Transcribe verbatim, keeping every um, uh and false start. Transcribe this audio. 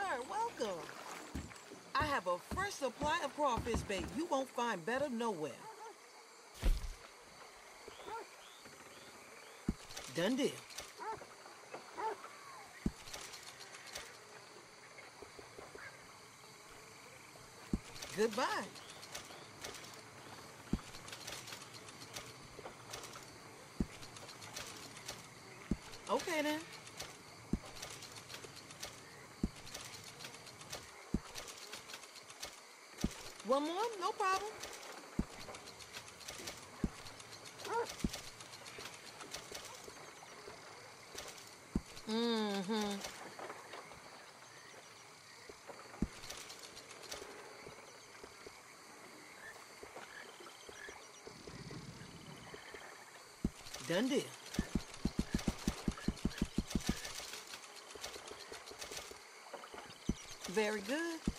sir, welcome. I have a fresh supply of crawfish bait. You won't find better nowhere. Done deal. Goodbye. Okay then. One more? No problem. Mm-hmm. Done deal. Very good.